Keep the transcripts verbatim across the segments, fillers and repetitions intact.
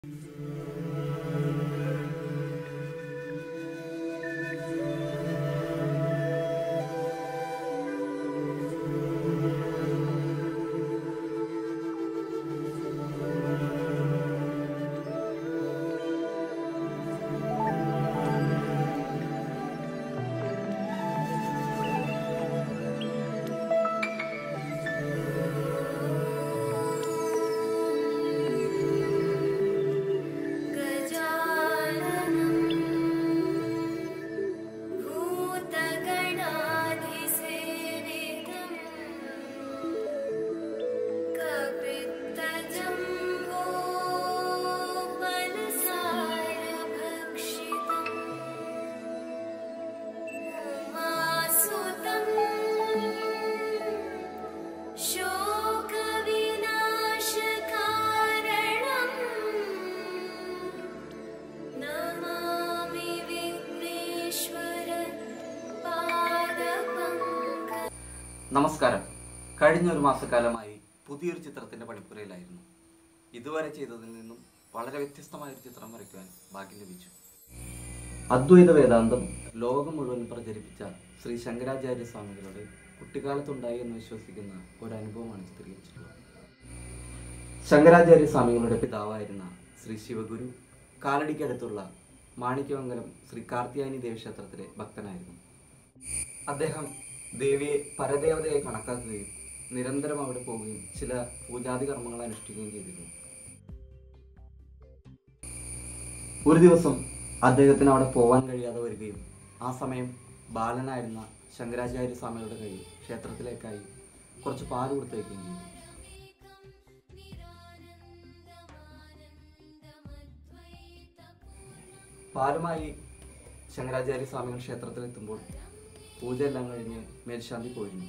നമസ്കാരം. കഴിഞ്ഞ ഒരു മാസക്കാലമായി പുതിയൊരു ചിത്രത്തിന്റെ പണിപ്പുരയിലായിരുന്നു. ഇതുവരെ ചെയ്തതിൽ നിന്നും വളരെ വ്യത്യസ്തമായ ഒരു ചിത്രം വരയ്ക്കുവാൻ ഭാഗ്യം ലഭിച്ചു. അദ്വൈത വേദാന്തം ലോകം മുഴുവൻ പ്രചരിപ്പിച്ച ശ്രീ ശങ്കരാചാര്യ സ്വാമികളുടെ കുട്ടിക്കാലത്തുണ്ടായി എന്ന് വിശ്വസിക്കുന്ന ഒരു അനുഭവമാണ് ചിത്രീകരിച്ചിട്ടുള്ളത്. ശങ്കരാചാര്യ സ്വാമികളുടെ പിതാവായിരുന്ന ശ്രീ ശിവഗുരു കാലടിക്കടുത്തുള്ള മാണിക്യമംഗലം ശ്രീ കാർത്യായനി ദേവീക്ഷേത്രത്തിലെ ഭക്തനായിരുന്നു. അദ്ദേഹം ദേവിയെ പരദേവതയായി കണക്കാക്കുകയും നിരന്തരം അവിടെ പോവുകയും ചില പൂജാതി കർമ്മങ്ങൾ അനുഷ്ഠിക്കുകയും ചെയ്തിരുന്നു. ഒരു ദിവസം അദ്ദേഹത്തിന് അവിടെ പോകാൻ കഴിയാതെ വരികയും ആ സമയം ബാലനായിരുന്ന ശങ്കരാചാര്യ സ്വാമികളുടെ കയ്യിൽ ക്ഷേത്രത്തിലേക്കായി കുറച്ച് പാല് കൊടുത്തു വയ്ക്കുകയും ചെയ്തു. പാലുമായി ശങ്കരാചാര്യ സ്വാമികൾ ക്ഷേത്രത്തിലെത്തുമ്പോൾ പൂജ എല്ലാം കഴിഞ്ഞ് മേൽശാന്തി പോയിരുന്നു.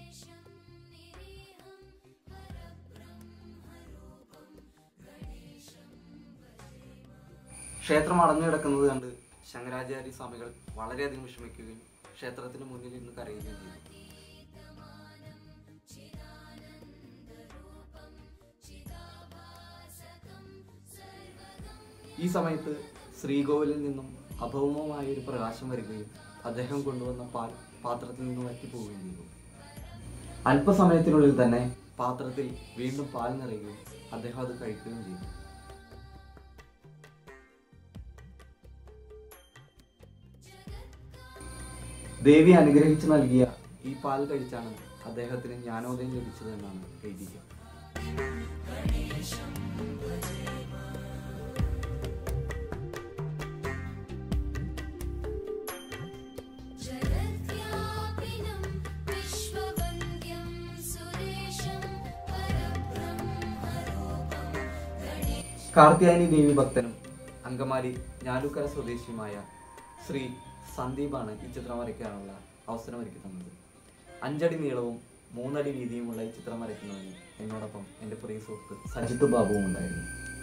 ക്ഷേത്രം അടഞ്ഞു കിടക്കുന്നത് കണ്ട് ശങ്കരാചാര്യ സ്വാമികൾ വളരെയധികം വിഷമിക്കുകയും ക്ഷേത്രത്തിന് മുന്നിൽ ഇരുന്ന് കരയുകയും ചെയ്തു. ഈ സമയത്ത് ശ്രീകോവിലിൽ നിന്നും അഭൗമമായ ഒരു പ്രകാശം വരികയും അദ്ദേഹം കൊണ്ടുവന്ന പാൽ പാത്രത്തിൽ നിന്ന് വറ്റിപ്പോവുകയും ചെയ്തു. അല്പസമയത്തിനുള്ളിൽ തന്നെ പാത്രത്തിൽ വീണ്ടും പാൽ നിറയുകയും അദ്ദേഹം അത് കഴിക്കുകയും ചെയ്തു. ദേവി അനുഗ്രഹിച്ചു നൽകിയ ഈ പാൽ കഴിച്ചാണ് അദ്ദേഹത്തിന് ജ്ഞാനോദയം ലഭിച്ചതെന്നാണ് ഐതിഹ്യം. കാർത്യായനി ദേവി ഭക്തനും അങ്കമാലി ഞാലുക്കര സ്വദേശിയുമായ ശ്രീ സന്ദീപാണ് ഈ ചിത്രം വരയ്ക്കാനുള്ള അവസരം ഒരുക്കി തന്നത്. അഞ്ചടി നീളവും മൂന്നടി വീതിയുമുള്ള ഈ ചിത്രം വരയ്ക്കുന്നതിന് എന്നോടൊപ്പം എൻ്റെ പ്രിയ സുഹൃത്ത് സജിത്ത് ബാബുവും ഉണ്ടായിരുന്നു.